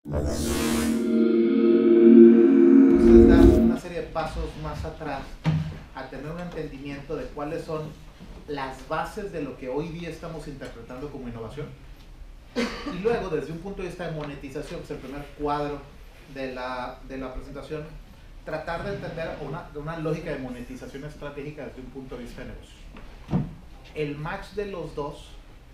Entonces dar una serie de pasos más atrás a tener un entendimiento de cuáles son las bases de lo que hoy día estamos interpretando como innovación. Y luego, desde un punto de vista de monetización, que es el primer cuadro de la presentación, tratar de entender una lógica de monetización estratégica desde un punto de vista de negocio. El match de los dos,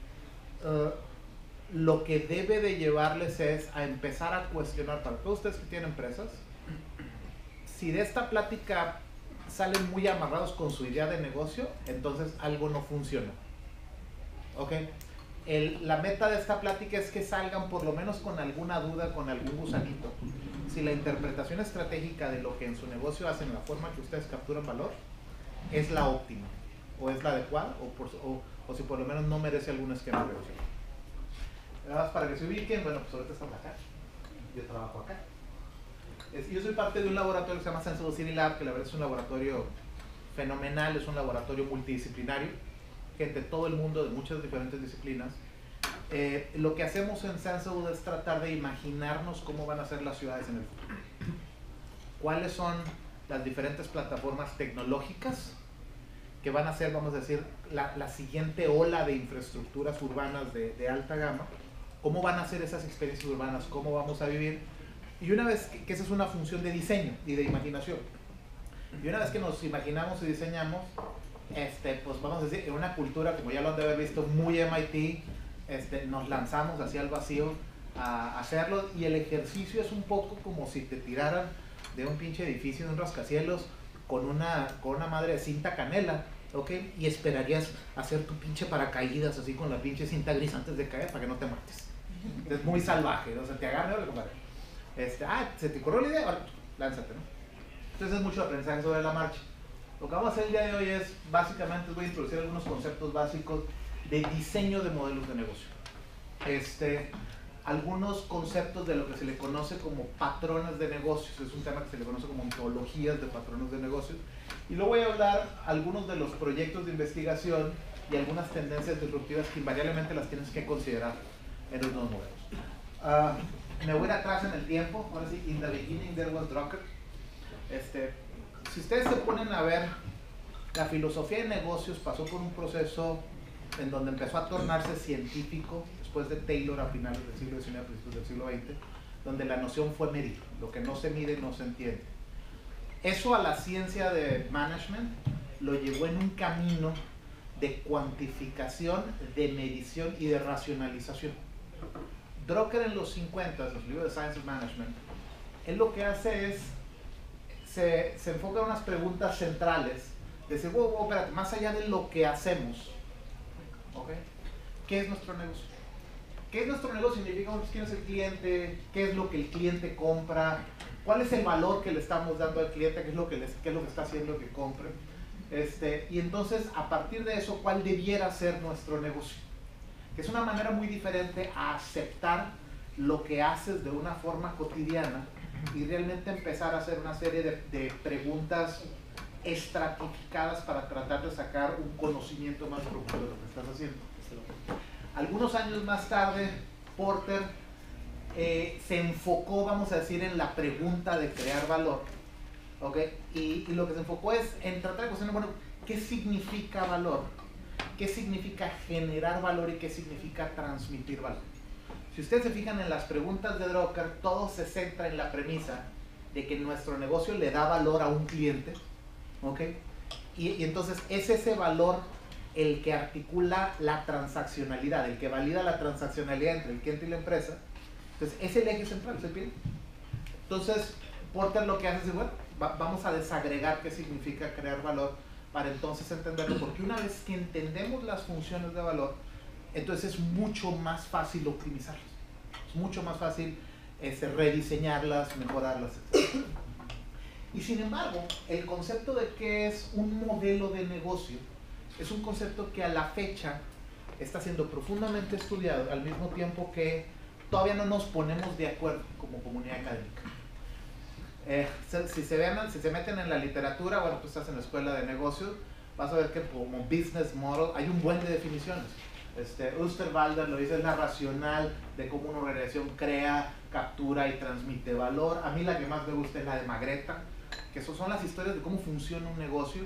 lo que debe de llevarles es a empezar a cuestionar, para todos ustedes que tienen empresas, si de esta plática salen muy amarrados con su idea de negocio, entonces algo no funciona. ¿Ok? La meta de esta plática es que salgan por lo menos con alguna duda, con algún gusanito. Si la interpretación estratégica de lo que en su negocio hacen, la forma que ustedes capturan valor, es la óptima, o es la adecuada, o si por lo menos no merece algún esquema de negocio. Nada más para que se ubiquen, bueno, pues ahorita estamos acá, yo trabajo acá. Yo soy parte de un laboratorio que se llama Sensible City Lab, que la verdad es un laboratorio fenomenal, es un laboratorio multidisciplinario, gente de todo el mundo, de muchas diferentes disciplinas. Lo que hacemos en Sensible es tratar de imaginarnos cómo van a ser las ciudades en el futuro. ¿Cuáles son las diferentes plataformas tecnológicas que van a ser, vamos a decir, la siguiente ola de infraestructuras urbanas de alta gama? ¿Cómo van a ser esas experiencias urbanas? ¿Cómo vamos a vivir? Y una vez que esa es una función de diseño y de imaginación, y una vez que nos imaginamos y diseñamos, pues vamos a decir, en una cultura, como ya lo han de haber visto, muy MIT, nos lanzamos hacia el vacío a hacerlo, y el ejercicio es un poco como si te tiraran de un pinche edificio, de un rascacielos, con una madre de cinta canela, ¿ok? Y esperarías hacer tu pinche paracaídas así con la pinche cinta gris antes de caer para que no te mates. Es muy salvaje, ¿no? O sea, te agarra, ¿no? Compadre. Se te ocurrió la idea, ahora lánzate, ¿no? Entonces es mucho aprendizaje sobre la marcha. Lo que vamos a hacer el día de hoy es, básicamente, voy a introducir algunos conceptos básicos de diseño de modelos de negocio. Algunos conceptos de lo que se le conoce como patrones de negocios, es un tema que se le conoce como ontologías de patrones de negocios, y luego voy a hablar algunos de los proyectos de investigación y algunas tendencias disruptivas que invariablemente las tienes que considerar en los nuevos modelos. Me voy a ir atrás en el tiempo, ahora sí, in the beginning there was Drucker. Si ustedes se ponen a ver, la filosofía de negocios pasó por un proceso en donde empezó a tornarse científico después de Taylor a finales del siglo XIX, a principios del siglo XX, donde la noción fue medir. Lo que no se mide no se entiende. Eso a la ciencia de management lo llevó en un camino de cuantificación, de medición y de racionalización. Drucker en los 50, en los libros de Science of Management, él lo que hace es, se enfoca en unas preguntas centrales, de decir, espérate, más allá de lo que hacemos, ¿okay? ¿Qué es nuestro negocio? ¿Qué es nuestro negocio? Significa quién es el cliente, qué es lo que el cliente compra, cuál es el valor que le estamos dando al cliente, qué es lo que está haciendo que compre. Y entonces, a partir de eso, ¿cuál debiera ser nuestro negocio? Que es una manera muy diferente a aceptar lo que haces de una forma cotidiana y realmente empezar a hacer una serie de preguntas estratificadas para tratar de sacar un conocimiento más profundo de lo que estás haciendo. Algunos años más tarde, Porter se enfocó, vamos a decir, en la pregunta de crear valor, ¿okay? Y lo que se enfocó es en tratar de cuestionar, bueno, ¿qué significa valor? ¿Qué significa generar valor y qué significa transmitir valor? Si ustedes se fijan en las preguntas de Drucker, todo se centra en la premisa de que nuestro negocio le da valor a un cliente, ¿ok? Y entonces es ese valor el que articula la transaccionalidad, el que valida la transaccionalidad entre el cliente y la empresa. Entonces es el eje central, ¿se entiende? Entonces Porter lo que hace es, bueno, vamos a desagregar qué significa crear valor para entonces entenderlo, porque una vez que entendemos las funciones de valor, entonces es mucho más fácil optimizarlas, es mucho más fácil rediseñarlas, mejorarlas, etc. Y sin embargo, el concepto de qué es un modelo de negocio es un concepto que a la fecha está siendo profundamente estudiado, al mismo tiempo que todavía no nos ponemos de acuerdo como comunidad académica. Si se meten en la literatura, bueno, tú estás en la escuela de negocios, vas a ver que como business model hay un buen de definiciones. Osterwalder lo dice, es la racional de cómo una organización crea, captura y transmite valor. A mí la que más me gusta es la de Magreta, que son las historias de cómo funciona un negocio.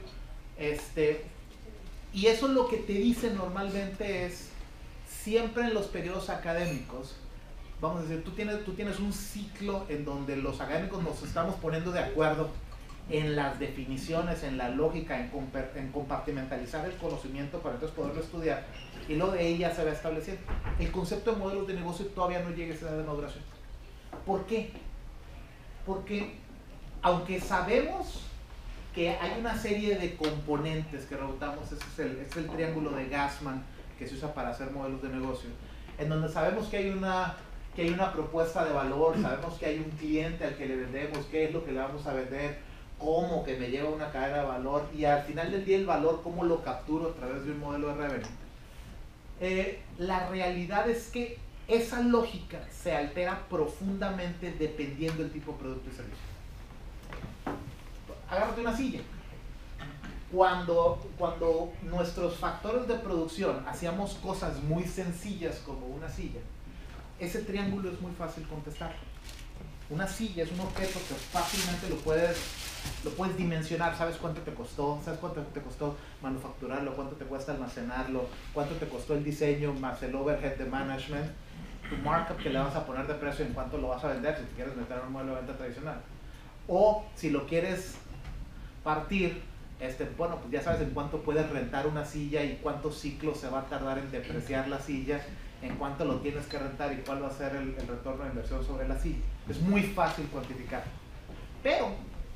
Y eso lo que te dice normalmente es, siempre en los periodos académicos, vamos a decir, tú tienes un ciclo en donde los académicos nos estamos poniendo de acuerdo en las definiciones, en la lógica, en compartimentalizar el conocimiento para entonces poderlo estudiar, y luego de ahí ya se va estableciendo. El concepto de modelos de negocio todavía no llega a esa edad de maduración. ¿Por qué? Porque aunque sabemos que hay una serie de componentes que rebotamos, es el triángulo de Gassman que se usa para hacer modelos de negocio, en donde sabemos que hay una propuesta de valor, sabemos que hay un cliente al que le vendemos, qué es lo que le vamos a vender, cómo que me lleva una cadena de valor, y al final del día el valor, cómo lo capturo a través de un modelo de revenue. La realidad es que esa lógica se altera profundamente dependiendo del tipo de producto y servicio. Agárrate una silla. Cuando nuestros factores de producción hacíamos cosas muy sencillas como una silla, ese triángulo es muy fácil contestar. Una silla es un objeto que fácilmente lo puedes dimensionar. Sabes cuánto te costó, sabes cuánto te costó manufacturarlo, cuánto te cuesta almacenarlo, cuánto te costó el diseño más el overhead de management, tu markup que le vas a poner de precio, en cuánto lo vas a vender si te quieres meter en un modelo de venta tradicional. O si lo quieres partir, bueno, pues ya sabes en cuánto puedes rentar una silla y cuántos ciclos se va a tardar en depreciar la silla, en cuánto lo tienes que rentar y cuál va a ser el retorno de inversión sobre la silla. Es muy fácil cuantificar. Pero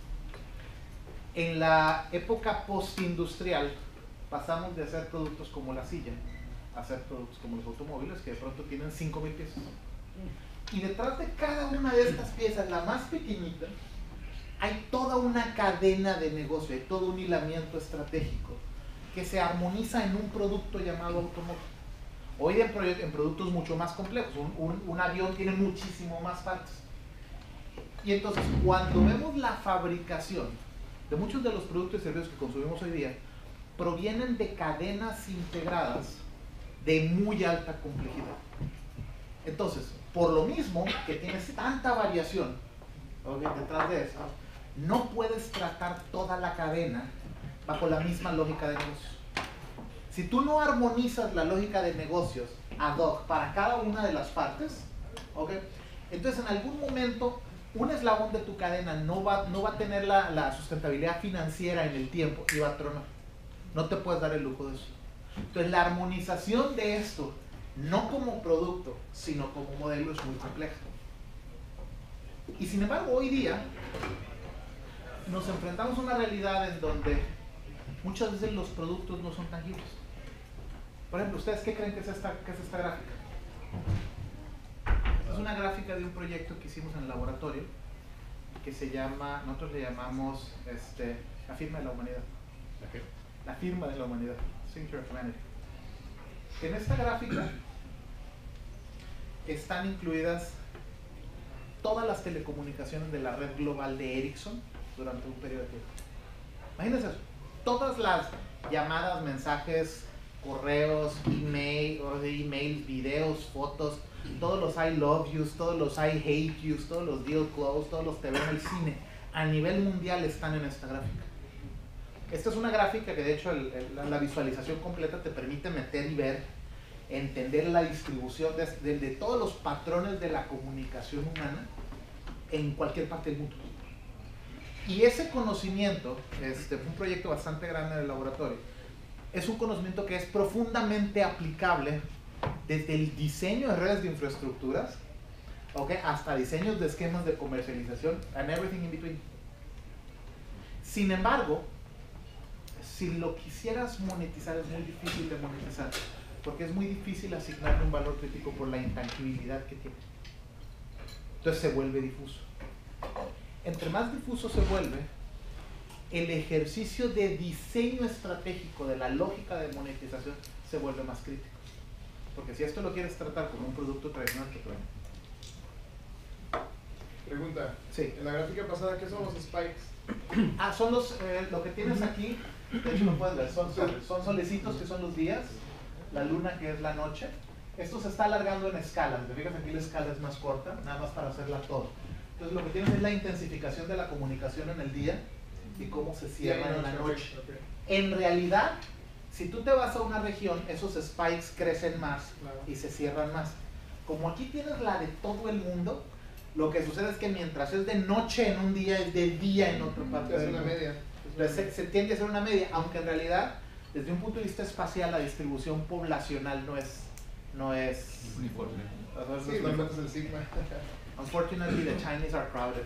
en la época postindustrial pasamos de hacer productos como la silla a hacer productos como los automóviles, que de pronto tienen 5,000 piezas. Y detrás de cada una de estas piezas, la más pequeñita, hay toda una cadena de negocio, hay todo un hilamiento estratégico que se armoniza en un producto llamado automóvil. Hoy en productos mucho más complejos, un avión tiene muchísimo más partes. Y entonces, cuando vemos la fabricación de muchos de los productos y servicios que consumimos hoy día, provienen de cadenas integradas de muy alta complejidad. Entonces, por lo mismo que tienes tanta variación detrás de eso, no puedes tratar toda la cadena bajo la misma lógica de negocios. Si tú no armonizas la lógica de negocios ad hoc para cada una de las partes, entonces en algún momento un eslabón de tu cadena no va a tener la sustentabilidad financiera en el tiempo y va a tronar. No te puedes dar el lujo de eso. Entonces la armonización de esto, no como producto, sino como modelo, es muy compleja. Y sin embargo, hoy día nos enfrentamos a una realidad en donde muchas veces los productos no son tangibles. Por ejemplo, ¿ustedes qué creen que es esta gráfica? Es una gráfica de un proyecto que hicimos en el laboratorio que se llama, nosotros le llamamos la firma de la humanidad. ¿La qué? La firma de la humanidad, Signature of Humanity. En esta gráfica están incluidas todas las telecomunicaciones de la red global de Ericsson durante un periodo de tiempo. Imagínense eso, todas las llamadas, mensajes, correos, emails, videos, fotos, todos los I love yous, todos los I hate yous, todos los deal close, todos los te ven en el cine, a nivel mundial están en esta gráfica. Esta es una gráfica que de hecho la visualización completa te permite meter y ver, entender la distribución de todos los patrones de la comunicación humana en cualquier parte del mundo. Y ese conocimiento, fue un proyecto bastante grande en el laboratorio, es un conocimiento que es profundamente aplicable desde el diseño de redes de infraestructuras, hasta diseños de esquemas de comercialización, and everything in between. Sin embargo, si lo quisieras monetizar, es muy difícil de monetizar, porque es muy difícil asignarle un valor crítico por la intangibilidad que tiene. Entonces se vuelve difuso. Entre más difuso se vuelve, el ejercicio de diseño estratégico de la lógica de monetización se vuelve más crítico. Porque si esto lo quieres tratar como un producto tradicional, ¿qué problema? Pregunta. Sí. En la gráfica pasada, ¿qué son los spikes? Son lo que tienes aquí, de hecho lo puedes ver, son solecitos que son los días, la luna que es la noche. Esto se está alargando en escala. Te fijas, aquí la escala es más corta, nada más para hacerla todo. Entonces lo que tienes es la intensificación de la comunicación en el día y cómo se cierra en la noche. En realidad, si tú te vas a una región, esos spikes crecen más y se cierran más. Como aquí tienes la de todo el mundo, lo que sucede es que mientras es de noche en un día, es de día en otra parte. Es una media. Se tiende a ser una media, aunque en realidad, desde un punto de vista espacial, la distribución poblacional no es uniforme. Sí, no metes el sigma. Unfortunately, the Chinese are crowded.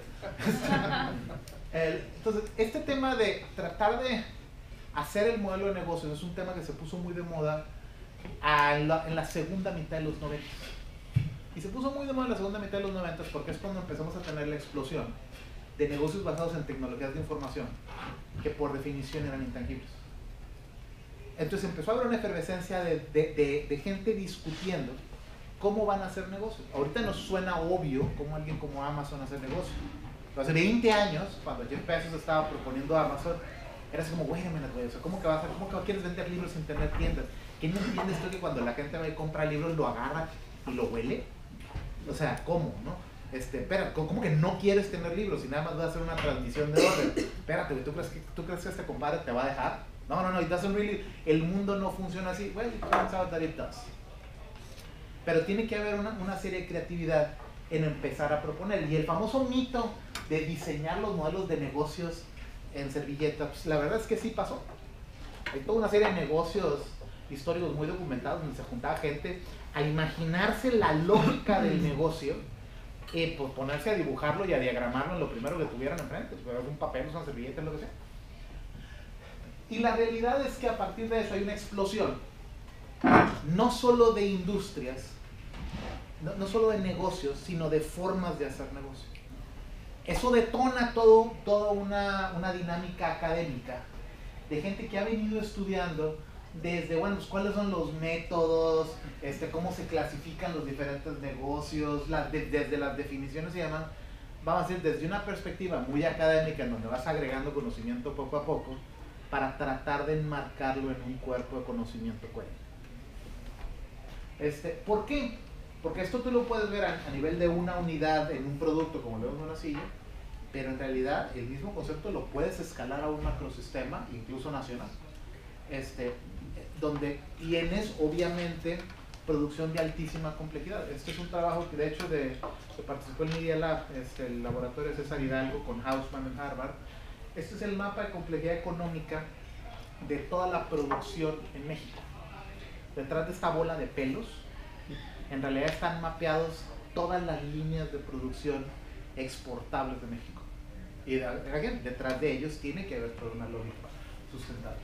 Entonces, este tema de tratar de hacer el modelo de negocios es un tema que se puso muy de moda en la segunda mitad de los 90. Y se puso muy de moda en la segunda mitad de los 90 porque es cuando empezamos a tener la explosión de negocios basados en tecnologías de información que por definición eran intangibles. Entonces empezó a haber una efervescencia de gente discutiendo cómo van a hacer negocios. Ahorita nos suena obvio cómo alguien como Amazon hace negocios. Pero hace 20 años, cuando Jeff Bezos estaba proponiendo Amazon, era así como, güey, o sea, ¿cómo que vas a hacer? ¿Cómo que quieres vender libros sin tener tiendas? ¿Qué no entiendes tú que cuando la gente va y compra libros lo agarra y lo huele? O sea, ¿cómo, no? Espera, ¿cómo que no quieres tener libros y nada más vas a hacer una transmisión de orden? Espérate, ¿tú crees que este compadre te va a dejar? No, it doesn't really, el mundo no funciona así. Well, it turns out that it does. Pero tiene que haber una serie de creatividad en empezar a proponer. Y el famoso mito de diseñar los modelos de negocios en servilletas, pues la verdad es que sí pasó. Hay toda una serie de negocios históricos muy documentados donde se juntaba gente a imaginarse la lógica del negocio y pues ponerse a dibujarlo y a diagramarlo en lo primero que tuvieran enfrente, pues, un papel, una servilleta, lo que sea. Y la realidad es que a partir de eso hay una explosión, no solo de industrias, no solo de negocios, sino de formas de hacer negocio. Eso detona toda una dinámica académica de gente que ha venido estudiando desde, bueno, pues, cuáles son los métodos, cómo se clasifican los diferentes negocios, desde las definiciones se llaman, vamos a decir, desde una perspectiva muy académica en donde vas agregando conocimiento poco a poco para tratar de enmarcarlo en un cuerpo de conocimiento coherente. ¿Por qué? Porque esto tú lo puedes ver a nivel de una unidad en un producto, como lo vemos en una silla, pero en realidad el mismo concepto lo puedes escalar a un macrosistema, incluso nacional, donde tienes obviamente producción de altísima complejidad. Este es un trabajo que de hecho que participó en Media Lab, el laboratorio de César Hidalgo con Hausman en Harvard. Este es el mapa de complejidad económica de toda la producción en México. Detrás de esta bola de pelos, en realidad están mapeados todas las líneas de producción exportables de México. Y detrás de ellos tiene que haber toda una lógica sustentable.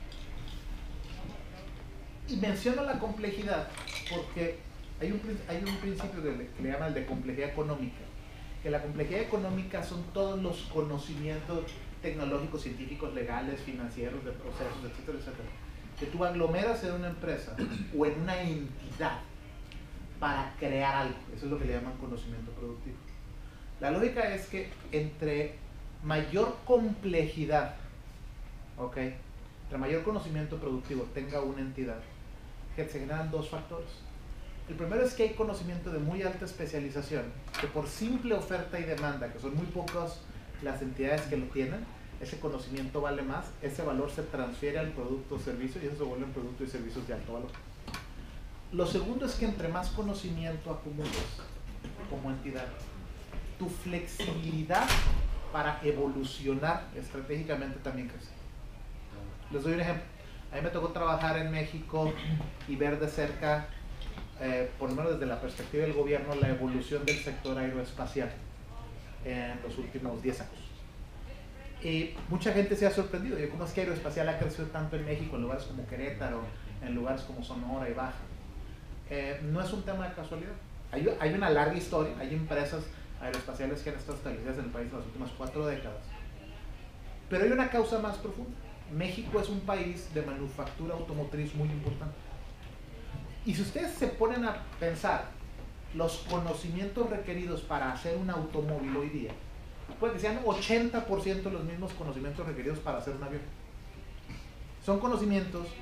Y menciono la complejidad porque hay un principio que le llaman el de complejidad económica. Que la complejidad económica son todos los conocimientos tecnológicos, científicos, legales, financieros, de procesos, etcétera, etcétera, que tú aglomeras en una empresa o en una entidad para crear algo. Eso es lo que le llaman conocimiento productivo. La lógica es que entre mayor complejidad, entre mayor conocimiento productivo tenga una entidad, que se generan dos factores. El primero es que hay conocimiento de muy alta especialización, que por simple oferta y demanda, que son muy pocas las entidades que lo tienen, ese conocimiento vale más, ese valor se transfiere al producto o servicio y eso se vuelve en productos y servicios de alto valor. Lo segundo es que entre más conocimiento acumules como entidad, tu flexibilidad para evolucionar estratégicamente también crece. Les doy un ejemplo. A mí me tocó trabajar en México y ver de cerca, por lo menos desde la perspectiva del gobierno, la evolución del sector aeroespacial en los últimos 10 años. Y mucha gente se ha sorprendido. ¿Cómo es que aeroespacial ha crecido tanto en México, en lugares como Querétaro, en lugares como Sonora y Baja? No es un tema de casualidad. Hay una larga historia. Hay empresas aeroespaciales que han estado establecidas en el país en las últimas 4 décadas. Pero hay una causa más profunda. México es un país de manufactura automotriz muy importante. Y si ustedes se ponen a pensar los conocimientos requeridos para hacer un automóvil hoy día, puede que sean 80% los mismos conocimientos requeridos para hacer un avión. Son conocimientos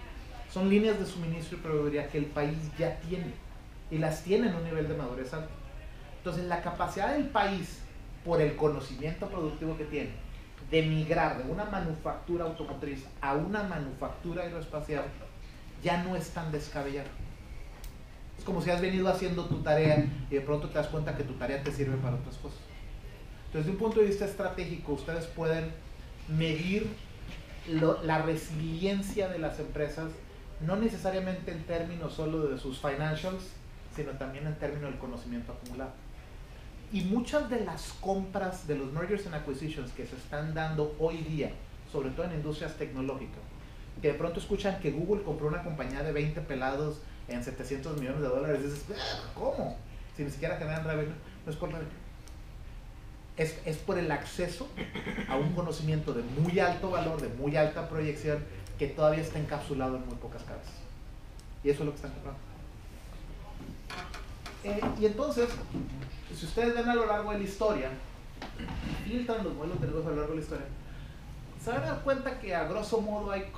son líneas de suministro y proveeduría que el país ya tiene y las tiene en un nivel de madurez alto. Entonces la capacidad del país, por el conocimiento productivo que tiene, de migrar de una manufactura automotriz a una manufactura aeroespacial ya no es tan descabellado. Es como si has venido haciendo tu tarea y de pronto te das cuenta que tu tarea te sirve para otras cosas. Entonces, desde un punto de vista estratégico, ustedes pueden medir la resiliencia de las empresas, no necesariamente en términos solo de sus financials, sino también en términos del conocimiento acumulado. Y muchas de las compras de los mergers and acquisitions que se están dando hoy día, sobre todo en industrias tecnológicas, que de pronto escuchan que Google compró una compañía de 20 pelados en $700 millones, y dices, ¿cómo? Si ni siquiera generan revenue. No es por revenue. Es por el acceso a un conocimiento de muy alto valor, de muy alta proyección, que todavía está encapsulado en muy pocas cabezas. Y eso es lo que están comprando. Y entonces, si ustedes ven a lo largo de la historia, filtran los modelos de negocio a lo largo de la historia, se van a dar cuenta que a grosso modo hay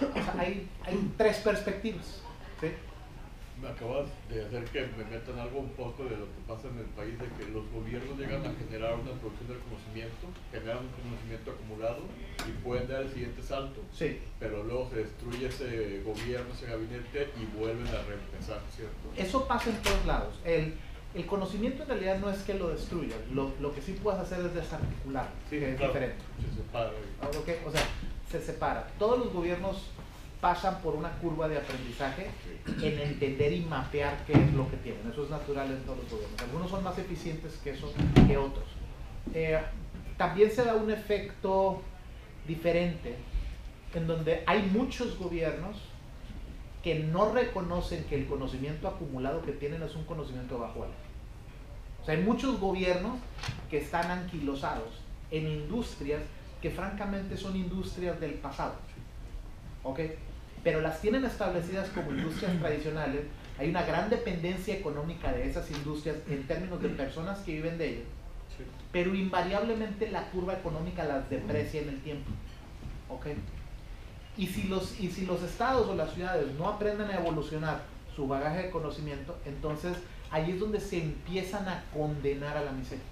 tres perspectivas, ¿sí? Me acabas de hacer que me metan algo un poco de lo que pasa en el país, de que los gobiernos llegan a generar una producción del conocimiento, generan un conocimiento acumulado y pueden dar el siguiente salto. Sí. Pero luego se destruye ese gobierno, ese gabinete y vuelven a reempezar, ¿cierto? Eso pasa en todos lados. El conocimiento en realidad no es que lo destruya, lo que sí puedes hacer es desarticular, sí, que es claro, diferente. Se separa. Okay, o sea, se separa. Todos los gobiernos pasan por una curva de aprendizaje en entender y mapear qué es lo que tienen. Eso es natural en todos los gobiernos. Algunos son más eficientes que otros. También se da un efecto diferente en donde hay muchos gobiernos que no reconocen que el conocimiento acumulado que tienen es un conocimiento de bajo valor. O sea, hay muchos gobiernos que están anquilosados en industrias que francamente son industrias del pasado. ¿Ok? Pero las tienen establecidas como industrias tradicionales. Hay una gran dependencia económica de esas industrias en términos de personas que viven de ellas, sí, pero invariablemente la curva económica las deprecia en el tiempo. ¿Ok? Y si los estados o las ciudades no aprenden a evolucionar su bagaje de conocimiento, entonces ahí es donde se empiezan a condenar a la miseria.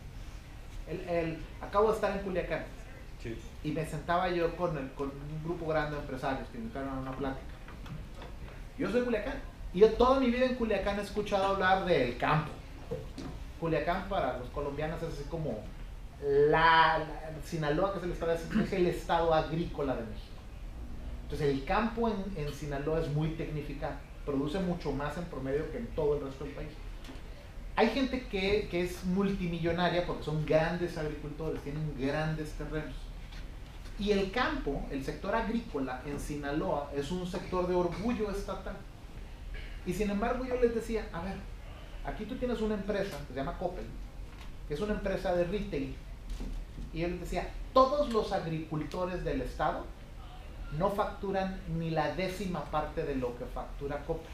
Acabo de estar en Culiacán. Sí. Y me sentaba yo con un grupo grande de empresarios que me invitaron a una plática. Yo soy de Culiacán. Y yo toda mi vida en Culiacán he escuchado hablar del campo. Culiacán para los colombianos es así como Sinaloa, que es el estado agrícola de México. Entonces el campo en Sinaloa es muy tecnificado. Produce mucho más en promedio que en todo el resto del país. Hay gente que es multimillonaria porque son grandes agricultores, tienen grandes terrenos. Y el campo, el sector agrícola en Sinaloa es un sector de orgullo estatal. Y sin embargo yo les decía, a ver, aquí tú tienes una empresa que se llama Coppel, que es una empresa de retail. Y yo les decía, todos los agricultores del estado no facturan ni la 10ª parte de lo que factura Coppel.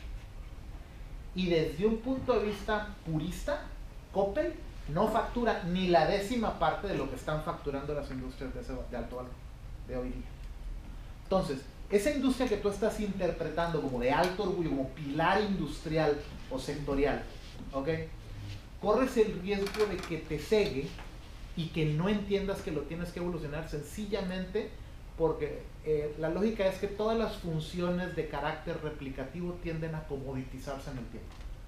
Y desde un punto de vista purista, Coppel no factura ni la 10ª parte de lo que están facturando las industrias de alto valor de hoy día. Entonces, esa industria que tú estás interpretando como de alto orgullo, como pilar industrial o sectorial, ¿ok? Corres el riesgo de que te cegue y que no entiendas que lo tienes que evolucionar sencillamente porque la lógica es que todas las funciones de carácter replicativo tienden a comoditizarse en el tiempo.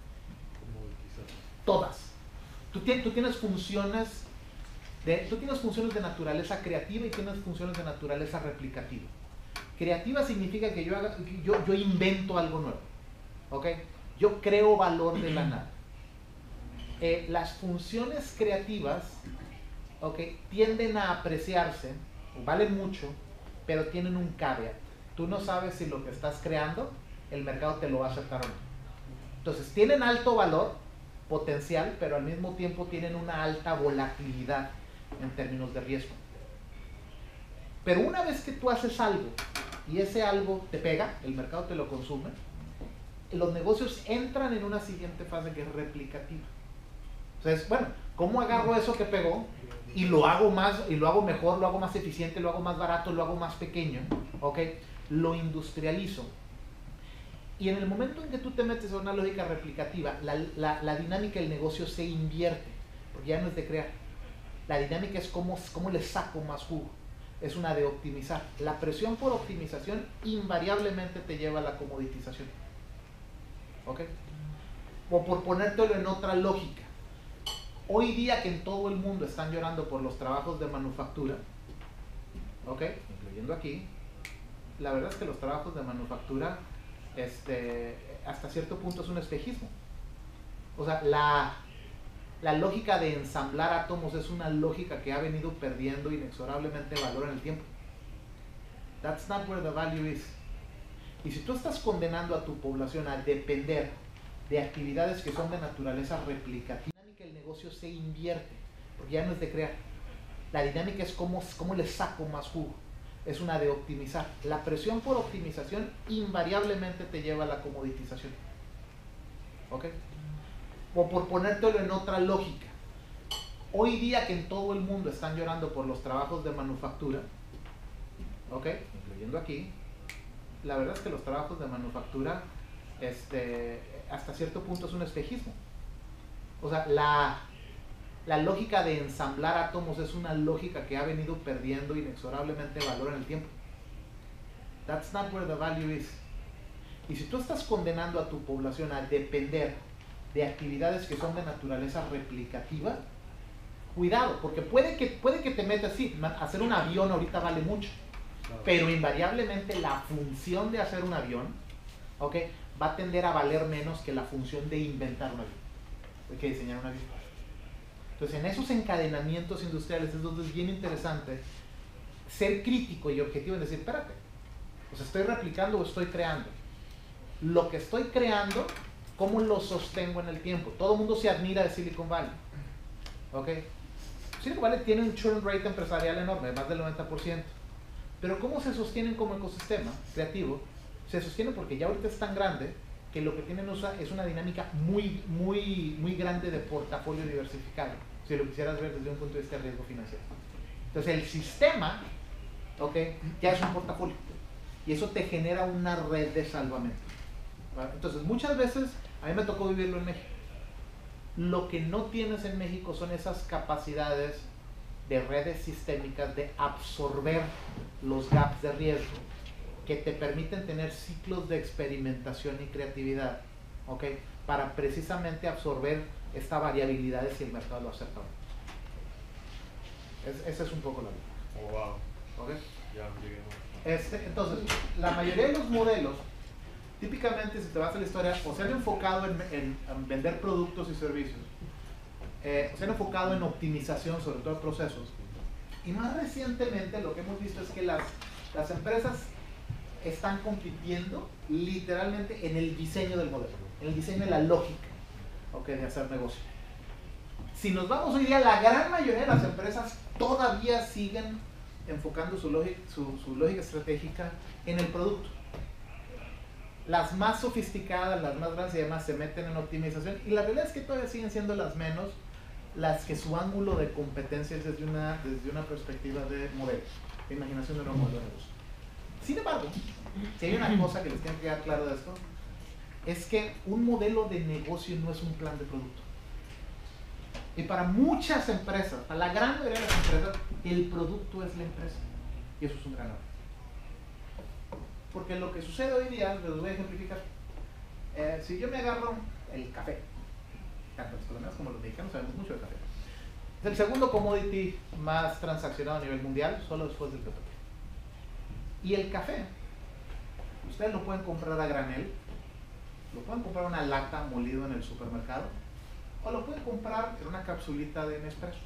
Todas. Tú tienes funciones de naturaleza creativa y tienes funciones de naturaleza replicativa. Creativa significa que yo invento algo nuevo. ¿Ok? Yo creo valor de la nada. Las funciones creativas, ¿ok?, tienden a apreciarse, valen mucho, pero tienen un caveat. Tú no sabes si lo que estás creando, el mercado te lo va a aceptar o no. Entonces, tienen alto valor potencial, pero al mismo tiempo tienen una alta volatilidad en términos de riesgo. Pero una vez que tú haces algo y ese algo te pega, el mercado te lo consume, los negocios entran en una siguiente fase que es replicativa. Entonces, bueno, ¿cómo agarro eso que pegó y lo hago más, y lo hago mejor, lo hago más eficiente, lo hago más barato, lo hago más pequeño? ¿Ok? Lo industrializo. Y en el momento en que tú te metes a una lógica replicativa, la dinámica del negocio se invierte, porque ya no es de crear. La dinámica es cómo le saco más jugo. Es una de optimizar. La presión por optimización invariablemente te lleva a la comoditización. ¿Ok? O por ponértelo en otra lógica. Hoy día que en todo el mundo están llorando por los trabajos de manufactura, ¿ok? Incluyendo aquí, la verdad es que los trabajos de manufactura hasta cierto punto es un espejismo. O sea, la lógica de ensamblar átomos es una lógica que ha venido perdiendo inexorablemente valor en el tiempo. That's not where the value is. Y si tú estás condenando a tu población a depender de actividades que son de naturaleza replicativa, la dinámica del negocio se invierte, porque ya no es de crear. La dinámica es cómo le saco más jugo. Es una de optimizar. La presión por optimización invariablemente te lleva a la comoditización. ¿Ok? O por ponértelo en otra lógica. Hoy día que en todo el mundo están llorando por los trabajos de manufactura, ¿ok? Incluyendo aquí, la verdad es que los trabajos de manufactura hasta cierto punto es un espejismo. O sea, la lógica de ensamblar átomos es una lógica que ha venido perdiendo inexorablemente valor en el tiempo. That's not where the value is. Y si tú estás condenando a tu población a depender de actividades que son de naturaleza replicativa, cuidado, porque puede que te metas, sí, hacer un avión ahorita vale mucho, pero invariablemente la función de hacer un avión, ¿ok?, va a tender a valer menos que la función de inventar un avión, que diseñar un avión. Entonces, en esos encadenamientos industriales es donde es bien interesante ser crítico y objetivo en decir, espérate, o sea, ¿estoy replicando o estoy creando? Lo que estoy creando, ¿cómo lo sostengo en el tiempo? Todo el mundo se admira de Silicon Valley, ¿ok? Silicon Valley tiene un churn rate empresarial enorme, más del 90%, pero ¿cómo se sostienen como ecosistema creativo? Se sostienen porque ya ahorita es tan grande que lo que tienen es una dinámica muy grande de portafolio diversificado, si lo quisieras ver desde un punto de vista de riesgo financiero. Entonces el sistema, ¿ok?, ya es un portafolio y eso te genera una red de salvamento, ¿vale? Entonces muchas veces, a mí me tocó vivirlo en México, lo que no tienes en México son esas capacidades de redes sistémicas de absorber los gaps de riesgo que te permiten tener ciclos de experimentación y creatividad, ¿ok?, para precisamente absorber esta variabilidad de si el mercado lo acepta o no. Esa es un poco la vida. Oh, wow. ¿Ok? Ya llegué. Entonces, la mayoría de los modelos, típicamente, si te vas a la historia, o se han enfocado en vender productos y servicios, o se han enfocado en optimización, sobre todo de procesos, y más recientemente lo que hemos visto es que las empresas están compitiendo literalmente en el diseño del modelo, en el diseño de la lógica, ¿ok?, de hacer negocio. Si nos vamos hoy día, la gran mayoría de las empresas todavía siguen enfocando su lógica estratégica en el producto. Las más sofisticadas, las más grandes y demás se meten en optimización, y la realidad es que todavía siguen siendo las menos, las que su ángulo de competencia es desde una perspectiva de modelo, de imaginación de un modelo de negocio. Sin embargo, si hay una cosa que les tiene que quedar claro de esto, es que un modelo de negocio no es un plan de producto. Y para muchas empresas, para la gran mayoría de las empresas, el producto es la empresa. Y eso es un gran error. Porque lo que sucede hoy día, les voy a ejemplificar. Si yo me agarro el café, tanto los colombianos como los mexicanos sabemos mucho de café. Es el segundo commodity más transaccionado a nivel mundial, solo después del petróleo. Y el café, ustedes lo pueden comprar a granel, lo pueden comprar una lata molido en el supermercado, o lo pueden comprar en una capsulita de Nespresso.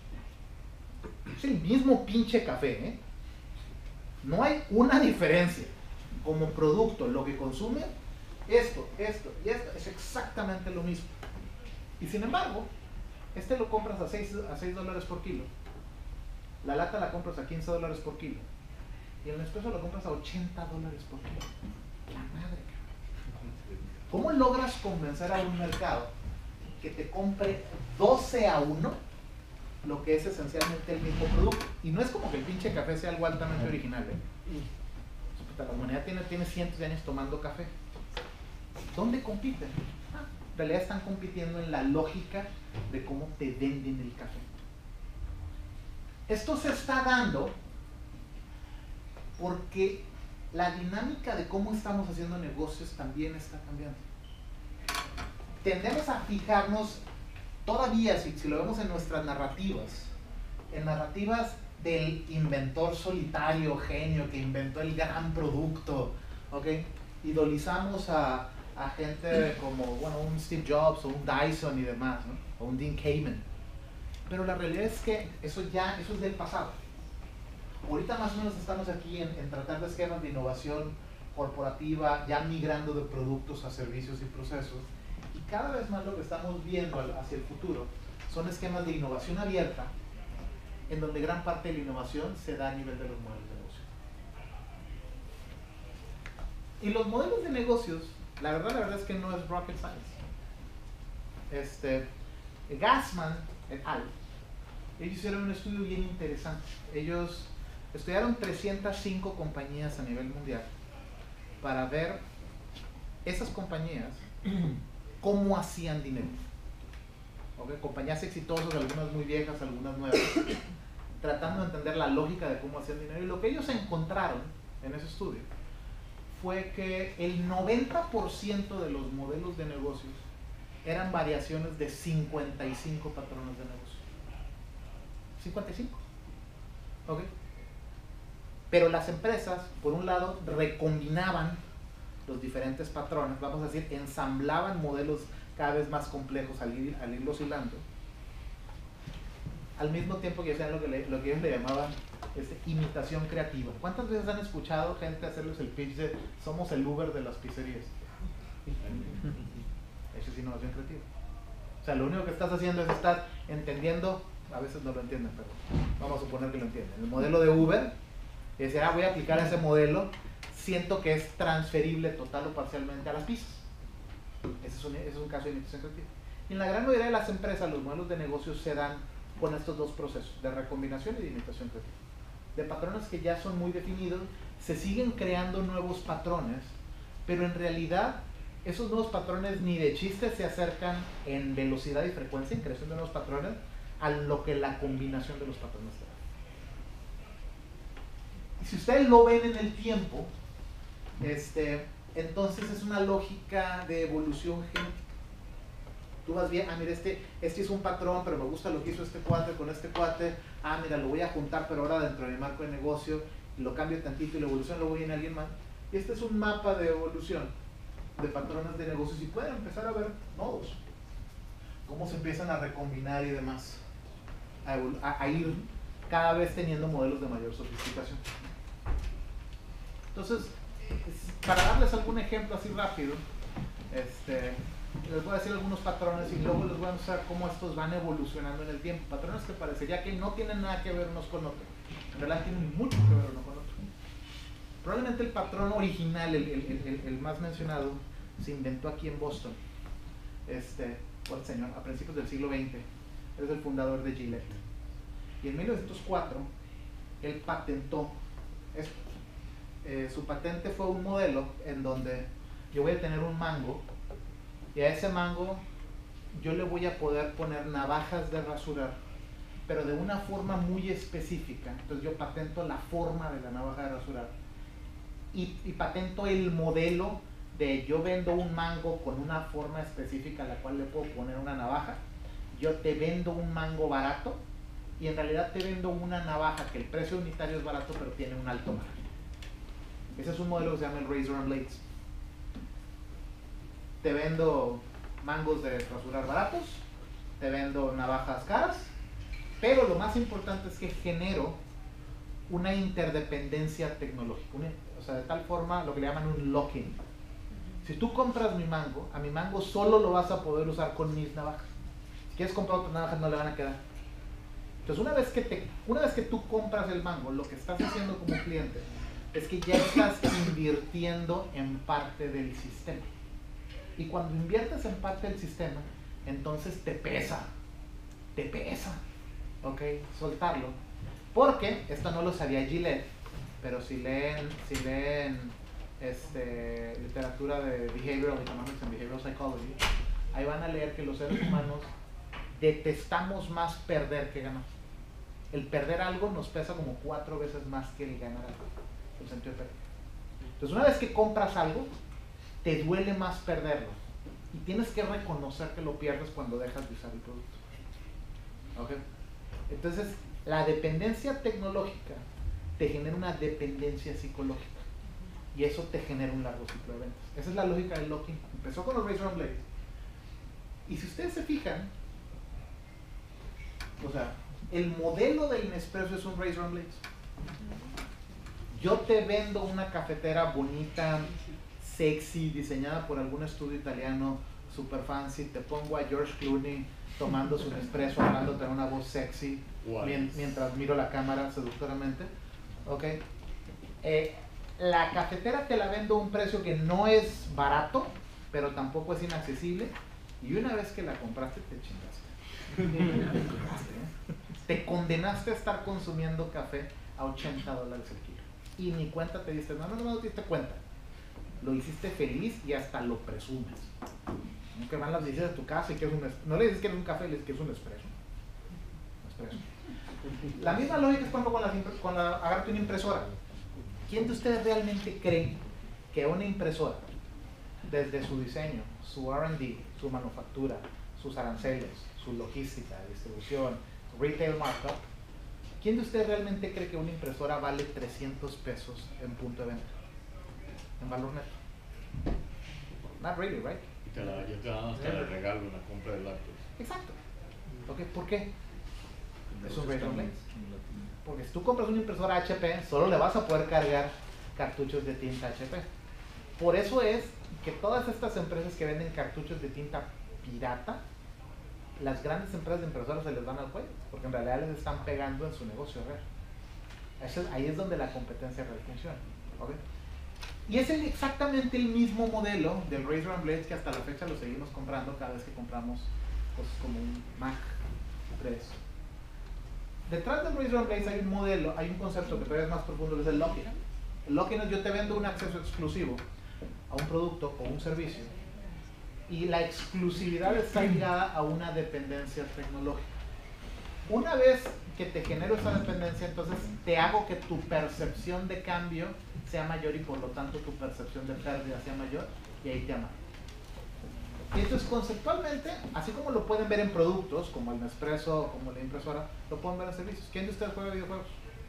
Es el mismo pinche café, ¿eh? No hay una diferencia. Como producto, lo que consume, esto y esto, es exactamente lo mismo. Y sin embargo, lo compras a 6 dólares por kilo, la lata la compras a 15 dólares por kilo, y el Nespresso lo compras a 80 dólares por kilo. La madre, cabrón. ¿Cómo logras convencer a un mercado que te compre 12-1 lo que es esencialmente el mismo producto? Y no es como que el pinche café sea algo altamente original, ¿eh? La humanidad tiene cientos de años tomando café. ¿Dónde compiten? En realidad están compitiendo en la lógica de cómo te venden el café. Esto se está dando porque la dinámica de cómo estamos haciendo negocios también está cambiando. Tendemos a fijarnos todavía, si lo vemos en nuestras narrativas, en narrativas del inventor solitario, genio, que inventó el gran producto, ¿ok? Idolizamos a gente como, bueno, un Steve Jobs o un Dyson y demás, ¿no? O un Dean Kamen. Pero la realidad es que eso es del pasado. Ahorita más o menos estamos aquí en tratar de esquemas de innovación corporativa, ya migrando de productos a servicios y procesos. Y cada vez más lo que estamos viendo hacia el futuro son esquemas de innovación abierta, en donde gran parte de la innovación se da a nivel de los modelos de negocio. Y los modelos de negocios, la verdad es que no es rocket science. Gassman et al. Ellos hicieron un estudio bien interesante. Ellos estudiaron 305 compañías a nivel mundial para ver esas compañías cómo hacían dinero. ¿Okay? Compañías exitosas, algunas muy viejas, algunas nuevas, tratando de entender la lógica de cómo hacían dinero. Y lo que ellos encontraron en ese estudio fue que el 90% de los modelos de negocios eran variaciones de 55 patrones de negocio. 55. ¿Ok? Pero las empresas, por un lado, recombinaban los diferentes patrones, vamos a decir, ensamblaban modelos cada vez más complejos al irlos hilando, al mismo tiempo que hacían lo que ellos le llamaban imitación creativa. ¿Cuántas veces han escuchado gente hacerles el pitch de somos el Uber de las pizzerías? Eso es innovación creativa. O sea, lo único que estás haciendo es estar entendiendo, a veces no lo entienden, pero vamos a suponer que lo entienden, el modelo de Uber, y decir, voy a aplicar ese modelo, siento que es transferible total o parcialmente a las pizzas. Ese es un caso de imitación creativa. Y en la gran mayoría de las empresas, los modelos de negocios se dan con estos dos procesos, de recombinación y de imitación creativa. De patrones que ya son muy definidos, se siguen creando nuevos patrones, pero en realidad esos nuevos patrones ni de chiste se acercan en velocidad y frecuencia, en creación de nuevos patrones, a lo que la combinación de los patrones te da. Y si ustedes lo ven en el tiempo, entonces es una lógica de evolución genética. Tú vas bien, mira, este es un patrón, pero me gusta lo que hizo este cuate con este cuate. Mira, lo voy a juntar, pero ahora dentro de mi marco de negocio, y lo cambio tantito y la evolución lo voy en alguien más. Y este es un mapa de evolución de patrones de negocios y pueden empezar a ver nodos, cómo se empiezan a recombinar y demás, a ir cada vez teniendo modelos de mayor sofisticación. Entonces, para darles algún ejemplo así rápido, les voy a decir algunos patrones y luego les voy a mostrar cómo estos van evolucionando en el tiempo. Patrones que parecería que no tienen nada que ver unos con otros. En realidad tienen mucho que ver uno con otro. Probablemente el patrón original, el más mencionado, se inventó aquí en Boston. Por el señor, a principios del siglo XX. Es el fundador de Gillette. Y en 1904, él patentó esto. Su patente fue un modelo en donde yo voy a tener un mango y a ese mango yo le voy a poder poner navajas de rasurar, pero de una forma muy específica. Entonces yo patento la forma de la navaja de rasurar y patento el modelo de yo vendo un mango con una forma específica a la cual le puedo poner una navaja. Yo te vendo un mango barato y en realidad te vendo una navaja que el precio unitario es barato pero tiene un alto margen. Ese es un modelo que se llama el Razor and Blades. Te vendo mangos de rasurar baratos, te vendo navajas caras, pero lo más importante es que genero una interdependencia tecnológica, o sea, de tal forma lo que le llaman un lock-in. Si tú compras mi mango, a mi mango solo lo vas a poder usar con mis navajas. Si quieres comprar otras navajas no le van a quedar. Entonces una vez que tú compras el mango, lo que estás haciendo como cliente es que ya estás invirtiendo en parte del sistema. Y cuando inviertes en parte del sistema, entonces te pesa, ¿ok? Soltarlo. Porque, esto no lo sabía Gillette, pero si leen literatura de Behavioral Economics and Behavioral Psychology, ahí van a leer que los seres humanos detestamos más perder que ganar. El perder algo nos pesa como 4 veces más que el ganar algo, el sentido de pérdida. Entonces, una vez que compras algo, te duele más perderlo y tienes que reconocer que lo pierdes cuando dejas de usar el producto. ¿Okay? Entonces, la dependencia tecnológica te genera una dependencia psicológica y eso te genera un largo ciclo de ventas. Esa es la lógica del locking. Empezó con los razor blades y si ustedes se fijan, o sea, el modelo del Nespresso es un razor blades. Yo te vendo una cafetera bonita, sexy, diseñada por algún estudio italiano, super fancy, te pongo a George Clooney tomando su Nespresso, hablándote en una voz sexy, mientras miro la cámara seductoramente. Okay. La cafetera te la vendo a un precio que no es barato, pero tampoco es inaccesible, y una vez que la compraste te chingaste. Te condenaste a estar consumiendo café a $80 el kilo. Y ni cuenta te diste, no te diste cuenta. Lo hiciste feliz y hasta lo presumes. Que van las visitas de tu casa y que es no le dices que es un café, le dices que es un espresso. La misma lógica es cuando agárrate una impresora. ¿Quién de ustedes realmente cree que una impresora, desde su diseño, su R&D, su manufactura, sus aranceles, su logística, distribución, retail markup, quién de ustedes realmente cree que una impresora vale 300 pesos en punto de venta? En valor neto. Not really, right? Y te dan hasta el regalo en la compra de lácteos. Exacto. Okay, ¿por qué? Es un razor blades. Porque si tú compras una impresora HP, solo le vas a poder cargar cartuchos de tinta HP. Por eso es que todas estas empresas que venden cartuchos de tinta pirata, las grandes empresas de impresoras se les dan al cuello, porque en realidad les están pegando en su negocio real. Ahí es donde la competencia real funciona. ¿Okay? Y es exactamente el mismo modelo del Razor Blades que hasta la fecha lo seguimos comprando cada vez que compramos cosas como un Mac 3. Detrás del Razor Blades hay un modelo, hay un concepto que todavía es más profundo, que es el locking. El locking es: yo te vendo un acceso exclusivo a un producto o un servicio, y la exclusividad está ligada a una dependencia tecnológica. Una vez que te genero esa dependencia, entonces te hago que tu percepción de cambio sea mayor y por lo tanto tu percepción de pérdida sea mayor, y ahí te amarro. Y esto es conceptualmente, así como lo pueden ver en productos como el Nespresso, como la impresora, lo pueden ver en servicios. ¿Quién de ustedes juega videojuegos?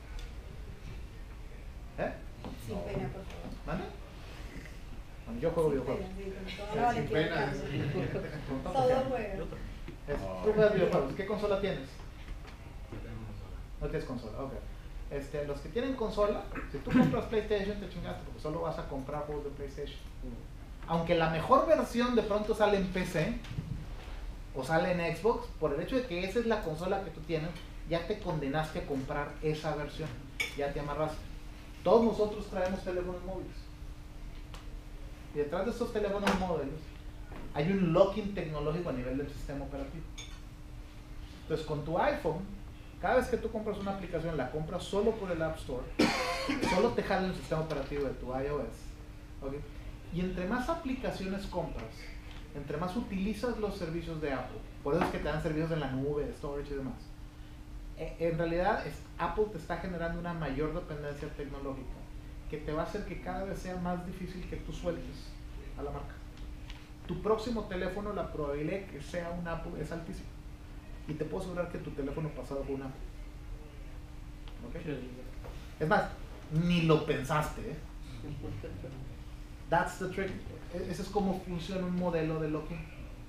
Sin pena, por favor. ¿Vale? Bueno, yo juego videojuegos. Sin pena. Todo juega. Tú juegas videojuegos. ¿Qué consola tienes? No tienes consola, ok. Los que tienen consola, si tú compras PlayStation te chingaste, porque solo vas a comprar juegos de PlayStation. Aunque la mejor versión de pronto sale en PC o sale en Xbox, por el hecho de que esa es la consola que tú tienes, ya te condenaste a comprar esa versión, ya te amarraste. Todos nosotros traemos teléfonos móviles, y detrás de estos teléfonos móviles hay un locking tecnológico a nivel del sistema operativo. Entonces, con tu iPhone, cada vez que tú compras una aplicación, la compras solo por el App Store, solo te jala el sistema operativo de tu iOS, ¿okay? Y entre más aplicaciones compras, entre más utilizas los servicios de Apple, por eso es que te dan servicios en la nube, storage y demás, en realidad Apple te está generando una mayor dependencia tecnológica que te va a hacer que cada vez sea más difícil que tú sueltes a la marca. Tu próximo teléfono, la probabilidad de que sea un Apple es altísima, y te puedo asegurar que tu teléfono pasado fue un Apple. ¿Okay? Es más, ni lo pensaste, ¿eh? That's the trick. Ese es como funciona un modelo de locking.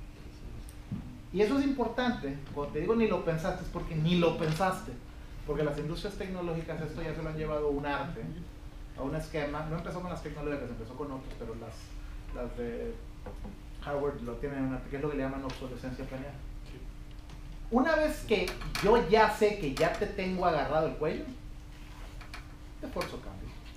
Y eso es importante. Cuando te digo ni lo pensaste, es porque ni lo pensaste. Porque las industrias tecnológicas esto ya se lo han llevado a un arte, a un esquema. No empezó con las tecnológicas, empezó con otros, pero las de Harvard lo tienen, que es lo que le llaman obsolescencia planeada. Una vez que yo ya sé que ya te tengo agarrado el cuello, te forzo cambio.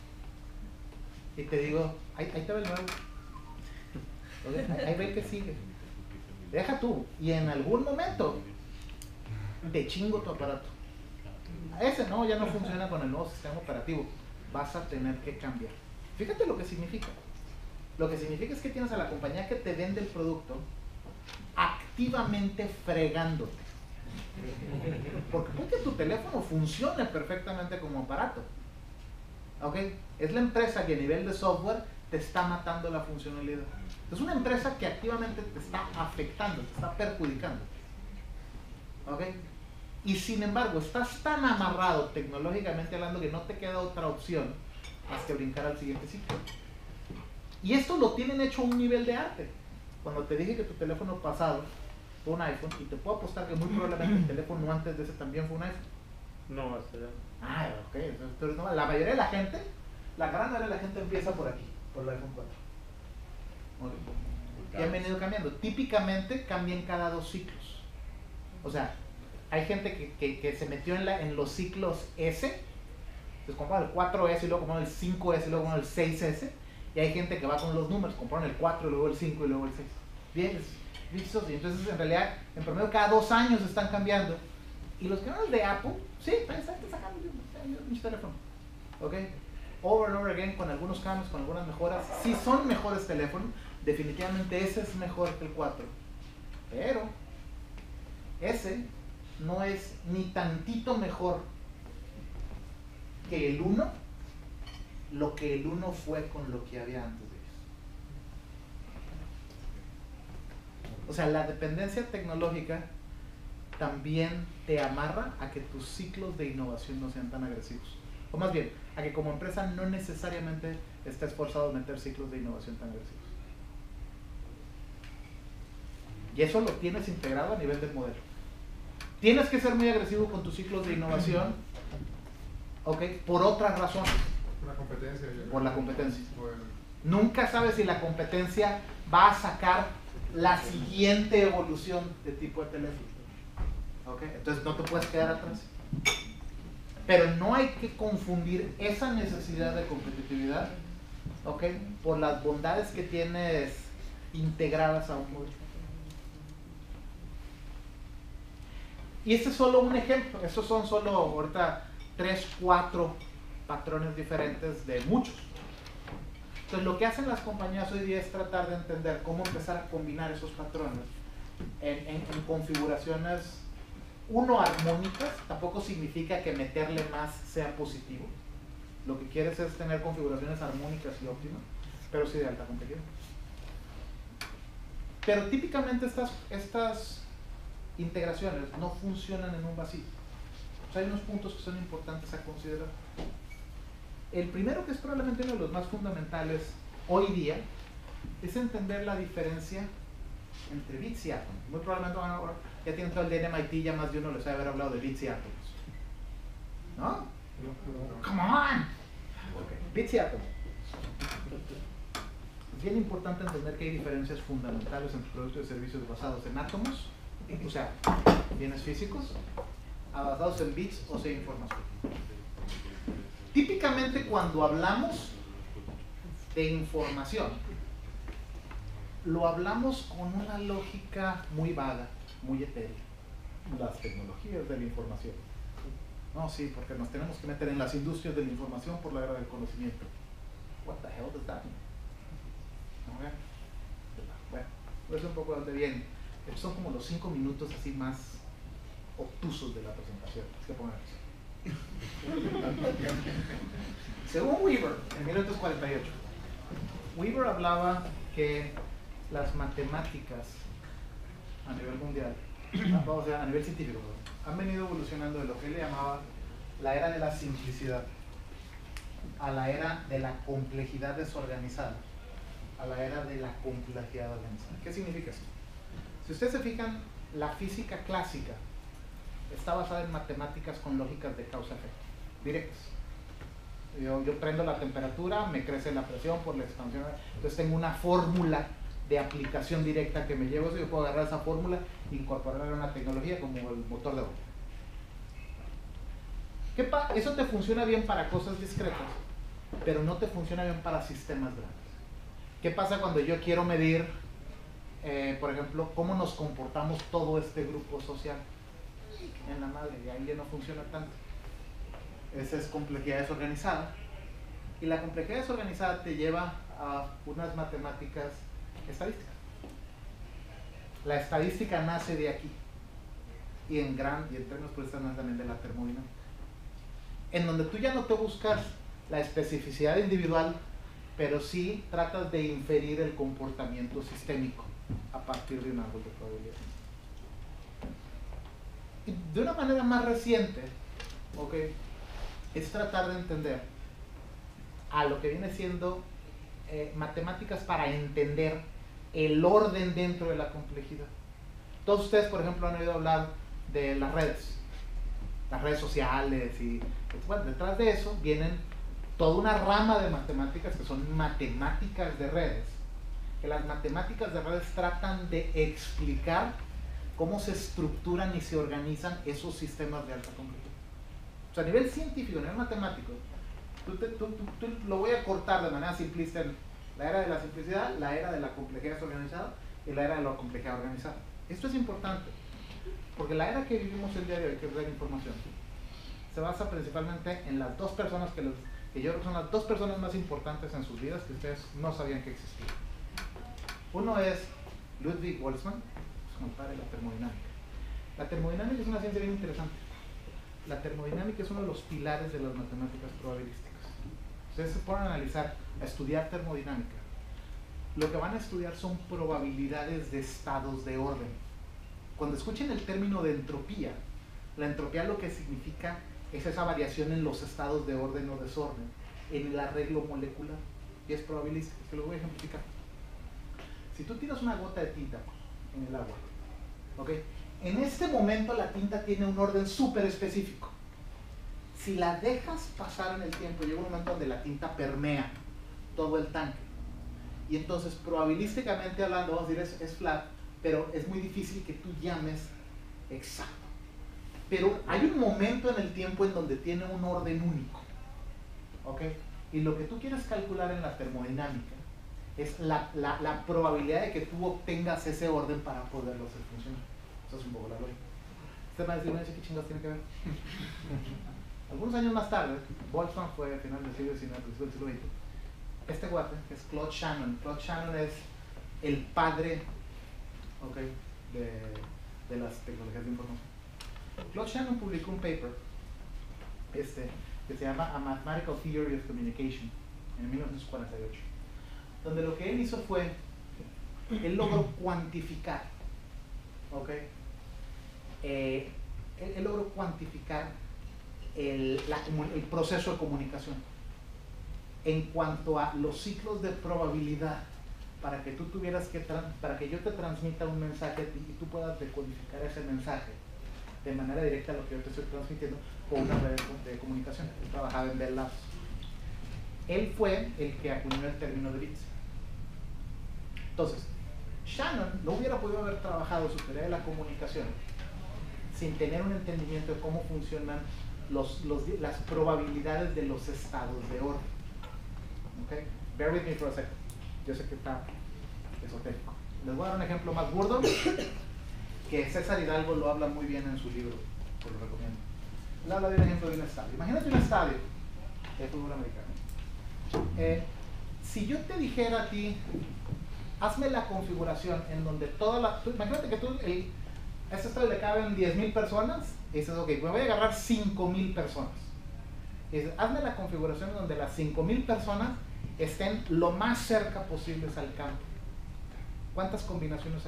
Y te digo, ahí te ve el nuevo. Ahí ve que sigue. Deja tú. Y en algún momento te chingo tu aparato. Ese no, ya no funciona con el nuevo sistema operativo. Vas a tener que cambiar. Fíjate lo que significa. Lo que significa es que tienes a la compañía que te vende el producto activamente fregándote. Porque puede que tu teléfono funcione perfectamente como aparato. ¿Ok? Es la empresa que a nivel de software te está matando la funcionalidad. Es una empresa que activamente te está afectando, te está perjudicando. ¿Ok? Y sin embargo, estás tan amarrado tecnológicamente hablando que no te queda otra opción más que brincar al siguiente ciclo. Y esto lo tienen hecho a un nivel de arte. Cuando te dije que tu teléfono pasado fue un iPhone, y te puedo apostar que muy probablemente el teléfono antes de ese también fue un iPhone. No, hasta ya. Ah, ok. Entonces, no, la mayoría de la gente, la gran mayoría de la gente empieza por aquí, por el iPhone 4. Okay. Y han venido cambiando. Típicamente cambian cada 2 ciclos. O sea, hay gente que se metió en los ciclos S, entonces compraron el 4S y luego compraron el 5S y luego compraron el 6S, y hay gente que va con los números, compraron el 4 y luego el 5 y luego el 6. Bien, listos. Y entonces en realidad, en promedio cada 2 años están cambiando. Y los canales de Apple, sí, están sacando mis teléfonos. ¿Ok? Over and over again, con algunos cambios, con algunas mejoras. Sí son mejores teléfonos, definitivamente ese es mejor que el 4. Pero ese no es ni tantito mejor que el 1, lo que el 1 fue con lo que había antes de eso. O sea, la dependencia tecnológica también te amarra a que tus ciclos de innovación no sean tan agresivos. O más bien, a que como empresa no necesariamente estés forzado a meter ciclos de innovación tan agresivos. Y eso lo tienes integrado a nivel del modelo. Tienes que ser muy agresivo con tus ciclos de innovación, ¿ok? Por otras razones. La competencia. Por la competencia. Bueno. Nunca sabes si la competencia va a sacar la siguiente evolución de tipo de teléfono. ¿Ok? Entonces no te puedes quedar atrás. Pero no hay que confundir esa necesidad de competitividad, ¿ok?, por las bondades que tienes integradas a un modelo. Y este es solo un ejemplo. Estos son solo ahorita 3, 4 patrones diferentes de muchos. Entonces lo que hacen las compañías hoy día es tratar de entender cómo empezar a combinar esos patrones en configuraciones, uno, armónicas. Tampoco significa que meterle más sea positivo. Lo que quieres es tener configuraciones armónicas y óptimas, pero sí de alta complejidad. Pero típicamente estas integraciones no funcionan en un vacío. O sea, hay unos puntos que son importantes a considerar. El primero, que es probablemente uno de los más fundamentales hoy día, es entender la diferencia entre bits y átomos. Muy probablemente ahora ya tienen todo el día en MIT, ya más de uno les debe haber hablado de bits y átomos. ¿No? Come on. Okay. Bits y átomos. Es bien importante entender que hay diferencias fundamentales entre productos y servicios basados en átomos, o sea, bienes físicos, basados en bits o sea, información. Típicamente cuando hablamos de información, lo hablamos con una lógica muy vaga, muy etérea. Las tecnologías de la información. No, sí, porque nos tenemos que meter en las industrias de la información por la era del conocimiento. What the hell does that mean? Okay. Bueno, voy a decir un poco de dónde viene. Estos son como los 5 minutos así más obtusos de la presentación. Es que pongan eso. Según Weaver, en 1948, Weaver hablaba que las matemáticas a nivel mundial, o sea, a nivel científico, han venido evolucionando de lo que él llamaba la era de la simplicidad a la era de la complejidad desorganizada, a la era de la complejidad organizada. ¿Qué significa esto? Si ustedes se fijan, la física clásica está basada en matemáticas con lógicas de causa-efecto, directas. Yo prendo la temperatura, me crece la presión por la expansión, entonces tengo una fórmula de aplicación directa que me llevo eso, yo puedo agarrar esa fórmula e incorporarla en una tecnología como el motor de agua. Eso te funciona bien para cosas discretas, pero no te funciona bien para sistemas grandes. ¿Qué pasa cuando yo quiero medir, por ejemplo, cómo nos comportamos todo este grupo social? En la madre, y ahí ya no funciona tanto. Esa es complejidad desorganizada. Y la complejidad desorganizada te lleva a unas matemáticas estadísticas. La estadística nace de aquí. Y en términos puristas nace también de la termodinámica. En donde tú ya no te buscas la especificidad individual, pero sí tratas de inferir el comportamiento sistémico a partir de un árbol de probabilidad. Y de una manera más reciente, ¿okay?, es tratar de entender a lo que viene siendo matemáticas para entender el orden dentro de la complejidad. Todos ustedes, por ejemplo, han oído hablar de las redes sociales, y bueno, detrás de eso vienen toda una rama de matemáticas que son matemáticas de redes, que las matemáticas de redes tratan de explicar cómo se estructuran y se organizan esos sistemas de alta complejidad. O sea, a nivel científico, a nivel matemático, tú lo voy a cortar de manera simplista en la era de la simplicidad, la era de la complejidad desorganizada y la era de la complejidad organizada. Esto es importante, porque la era que vivimos el día de hoy, que es la información, se basa principalmente en las dos personas que yo creo que son las dos personas más importantes en sus vidas que ustedes no sabían que existían. Uno es Ludwig Boltzmann, es como el padre de la termodinámica. La termodinámica es una ciencia bien interesante. La termodinámica es uno de los pilares de las matemáticas probabilísticas. Ustedes se ponen a analizar, a estudiar termodinámica. Lo que van a estudiar son probabilidades de estados de orden. Cuando escuchen el término de entropía, la entropía lo que significa es esa variación en los estados de orden o desorden, en el arreglo molecular, y es probabilística. Se lo voy a ejemplificar. Si tú tiras una gota de tinta en el agua, ¿okay?, en este momento la tinta tiene un orden súper específico. Si la dejas pasar en el tiempo, llega un momento donde la tinta permea todo el tanque. Y entonces, probabilísticamente hablando, vamos a decir, es flat, pero es muy difícil que tú llames exacto. Pero hay un momento en el tiempo en donde tiene un orden único. ¿Ok? Y lo que tú quieres calcular en la termodinámica es la probabilidad de que tú obtengas ese orden para poderlo hacer funcionar. Eso es un poco la lógica. Usted va a decir, ¿qué chingados tiene que ver? Algunos años más tarde, Boltzmann fue a finales del siglo XIX, principios del siglo XX. Este guate, que es Claude Shannon. Claude Shannon es el padre, ¿okay?, de las tecnologías de información. Claude Shannon publicó un paper que se llama A Mathematical Theory of Communication en 1948, donde lo que él hizo fue, él logró cuantificar, ¿okay?, él logró cuantificar el proceso de comunicación en cuanto a los ciclos de probabilidad para que tú tuvieras para que yo te transmita un mensaje a ti y tú puedas decodificar ese mensaje de manera directa a lo que yo te estoy transmitiendo con una red de comunicación. Él trabajaba en Bell Labs. Él fue el que acuñó el término de bits. Entonces, Shannon no hubiera podido haber trabajado su teoría de la comunicación sin tener un entendimiento de cómo funcionan las probabilidades de los estados de orden. ¿Okay? Bear with me for a second. Yo sé que está esotérico. Les voy a dar un ejemplo más burdo, que César Hidalgo lo habla muy bien en su libro, se lo recomiendo. Él habla de un ejemplo de un estadio. Imagínate un estadio de fútbol americano. Si yo te dijera a ti, hazme la configuración en donde imagínate que a este estadio le caben 10,000 personas, y dices, ok, me voy a agarrar 5,000 personas. Y dices, hazme la configuración en donde las 5,000 personas estén lo más cerca posibles al campo. ¿Cuántas combinaciones hay?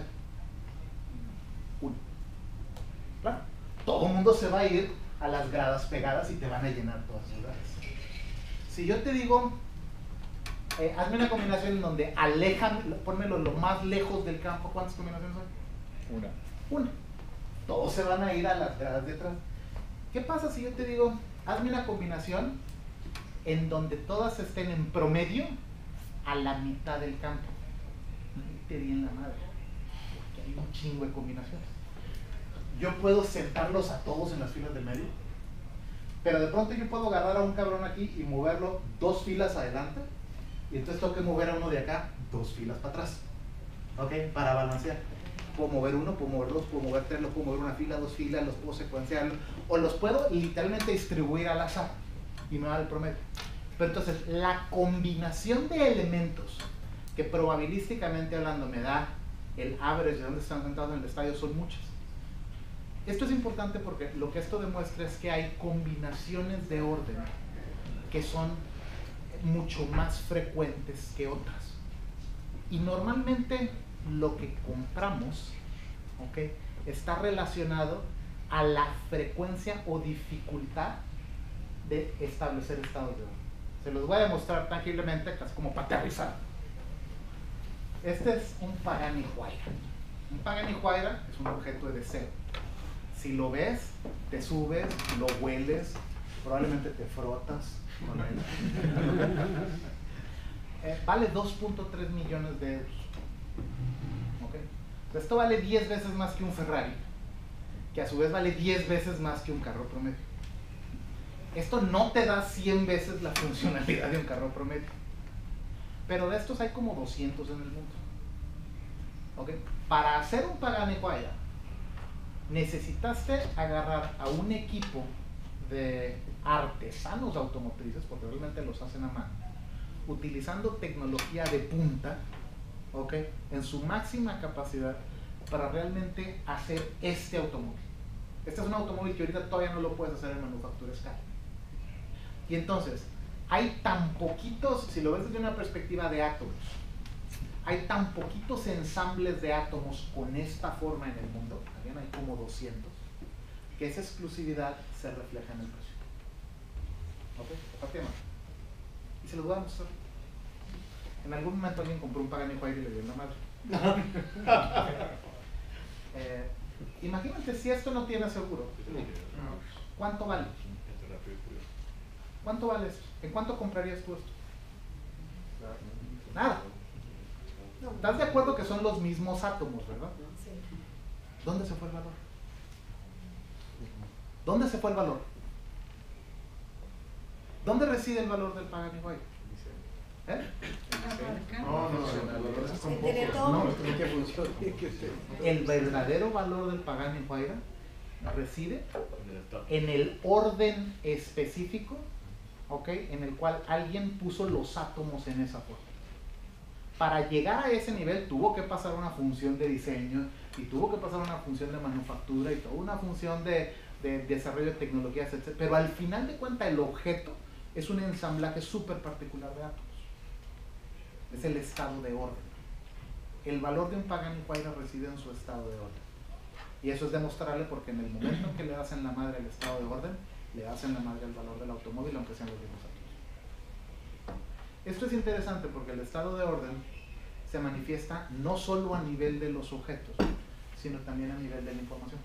Una. Claro, todo el mundo se va a ir a las gradas pegadas y te van a llenar todas las gradas. Si yo te digo, hazme una combinación en donde pónmelo lo más lejos del campo, ¿cuántas combinaciones hay? Una. Todos se van a ir a las gradas de atrás. ¿Qué pasa si yo te digo, hazme una combinación en donde todas estén en promedio a la mitad del campo? Te di en la madre, porque hay un chingo de combinaciones. Yo puedo sentarlos a todos en las filas del medio, pero de pronto yo puedo agarrar a un cabrón aquí y moverlo 2 filas adelante, y entonces tengo que mover a uno de acá 2 filas para atrás, ¿ok? Para balancear. Puedo mover uno, puedo mover 2, puedo mover 3, lo puedo mover una fila, 2 filas, los puedo secuenciar, o los puedo literalmente distribuir al azar y me da el promedio. Pero entonces, la combinación de elementos que probabilísticamente hablando me da el average de dónde están sentados en el estadio son muchas. Esto es importante porque lo que esto demuestra es que hay combinaciones de orden que son mucho más frecuentes que otras. Y normalmente lo que compramos, ¿ok?, está relacionado a la frecuencia o dificultad de establecer estados de orden. Se los voy a demostrar tangiblemente, casi como para aterrizar. Este es un Pagani Huayra. Un Pagani Huayra es un objeto de deseo. Si lo ves, te subes, lo hueles, probablemente te frotas con él. Vale 2.3 millones de euros. ¿Okay? Esto vale 10 veces más que un Ferrari, que a su vez vale 10 veces más que un carro promedio. Esto no te da 100 veces la funcionalidad de un carro promedio, pero de estos hay como 200 en el mundo. ¿Okay? Para hacer un Pagani Huayra necesitaste agarrar a un equipo de artesanos automotrices, porque realmente los hacen a mano, utilizando tecnología de punta, ¿okay?, en su máxima capacidad para realmente hacer este automóvil. Este es un automóvil que ahorita todavía no lo puedes hacer en manufactura escala. Y entonces, hay tan poquitos, si lo ves desde una perspectiva de átomos, hay tan poquitos ensambles de átomos con esta forma en el mundo, también hay como 200, que esa exclusividad se refleja en el precio. ¿Ok? Y se los voy a mostrar. En algún momento alguien compró un Pagani Huayra y le dio una madre. Imagínate si esto no tiene seguro. ¿Cuánto vale? ¿Cuánto vale esto? ¿En cuánto comprarías tú esto? Nada. ¿Estás de acuerdo que son los mismos átomos, verdad? Sí. ¿Dónde se fue el valor? ¿Dónde se fue el valor? ¿Dónde reside el valor del Pagani Huayra? El verdadero valor del Pagani Huayra reside en el orden específico, ¿ok?, en el cual alguien puso los átomos en esa forma. Para llegar a ese nivel tuvo que pasar una función de diseño y tuvo que pasar una función de manufactura y toda una función de desarrollo de tecnologías, etc. Pero al final de cuentas el objeto es un ensamblaje súper particular de átomos. Es el estado de orden. El valor de un Pagani Huayra reside en su estado de orden. Y eso es demostrable porque en el momento en que le das en la madre al estado de orden, le das en la madre al valor del automóvil, aunque sean los mismos átomos. Esto es interesante porque el estado de orden se manifiesta no solo a nivel de los objetos, sino también a nivel de la información.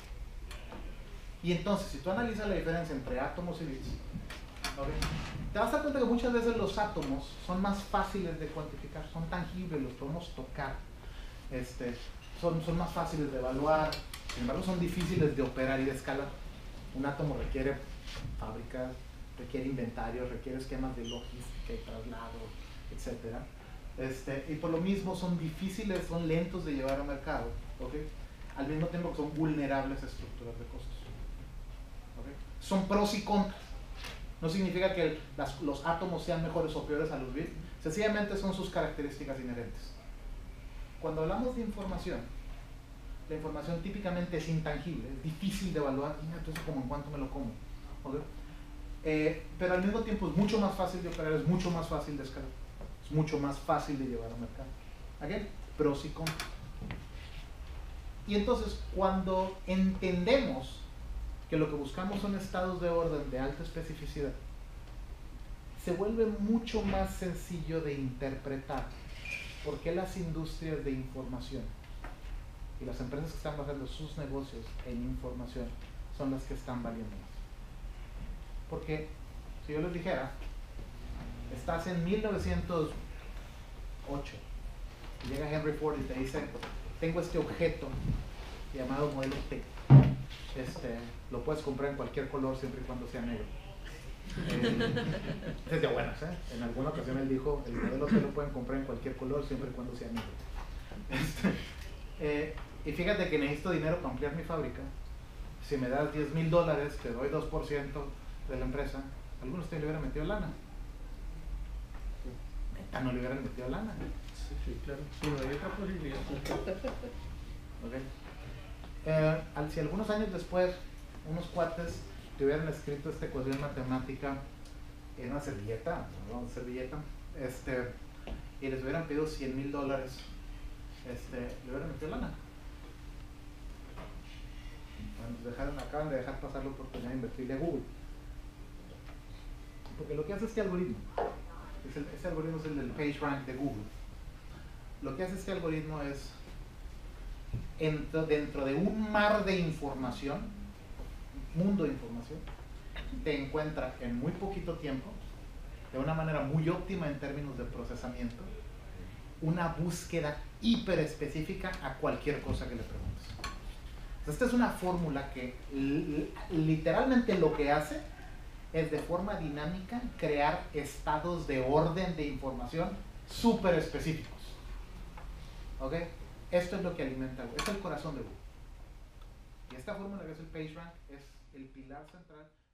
Y entonces, si tú analizas la diferencia entre átomos y bits, ¿okay?, te vas a dar cuenta que muchas veces los átomos son más fáciles de cuantificar, son tangibles, los podemos tocar, son más fáciles de evaluar, sin embargo son difíciles de operar y de escalar. Un átomo requiere fábricas, requiere inventarios, requiere esquemas de logística y traslado, etc. Y por lo mismo son difíciles, son lentos de llevar al mercado, ¿okay?, al mismo tiempo que son vulnerables a estructuras de costos. ¿Okay? Son pros y contras. No significa que los átomos sean mejores o peores a los bits, sencillamente son sus características inherentes. Cuando hablamos de información, la información típicamente es intangible, es difícil de evaluar, entonces como en cuánto me lo como. ¿Okay? Pero al mismo tiempo es mucho más fácil de operar, es mucho más fácil de escalar, es mucho más fácil de llevar al mercado. ¿Okay? Pros y contras. Y entonces cuando entendemos que lo que buscamos son estados de orden de alta especificidad, se vuelve mucho más sencillo de interpretar por qué las industrias de información y las empresas que están basando sus negocios en información son las que están valiendo más. Porque si yo les dijera, estás en 1908 y llega Henry Ford y te dice, tengo este objeto llamado modelo T, lo puedes comprar en cualquier color siempre y cuando sea negro. Es de buenas, ¿eh? En alguna ocasión él dijo, el modelo T lo pueden comprar en cualquier color siempre y cuando sea negro. Y fíjate que necesito dinero para ampliar mi fábrica. Si me das $10,000, te doy 2% de la empresa. Algunos te le hubieran metido lana. neta no le hubieran metido lana. Sí, claro. Sí, no hay otra posibilidad. Okay. Si algunos años después unos cuates te hubieran escrito esta ecuación matemática en una servilleta, y les hubieran pedido $100,000, le hubieran metido lana. Bueno, acaban de dejar pasar la oportunidad de invertirle a Google. Porque lo que hace este algoritmo, este algoritmo es el del PageRank de Google. Lo que hace este algoritmo es, dentro de un mar de información, mundo de información, te encuentra en muy poquito tiempo, de una manera muy óptima en términos de procesamiento, una búsqueda hiper específica a cualquier cosa que le preguntes. Esta es una fórmula que literalmente lo que hace es de forma dinámica crear estados de orden de información súper específicos. ¿Ok? Esto es lo que alimenta Google, es el corazón de Google. Y esta fórmula que es el PageRank es el pilar central